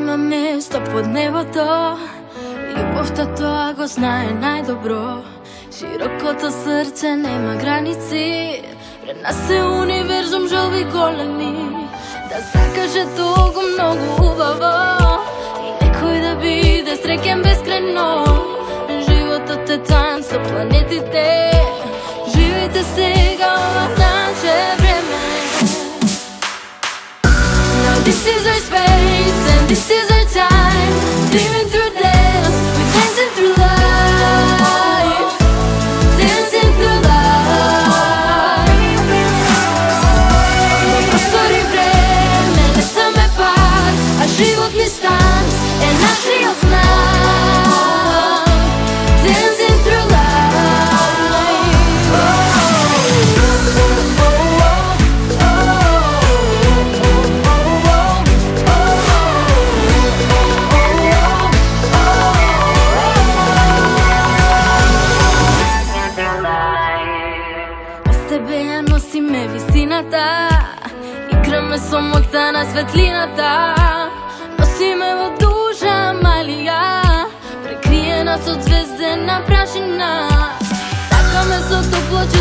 Има место под небото, љубовта тоа го знае најдобро. Широкото срце нема граници, пред нас е универзум, желби големи. Да закаже толку многу убаво и некој да биде среќен бескрајно. Животот е танц со планетите, живејте сега ова наше време. Now this is our space and this is our time, living through dance, we're dancing through life, dancing through life. Простор и време, не стаме пак, а живот ни станц е нашиот знак, dancing through life. Тебе ја носиме висината, играме со моќта на светлината. Носиме во душа малија, прекриена со звездена прашина. Сакаме со топло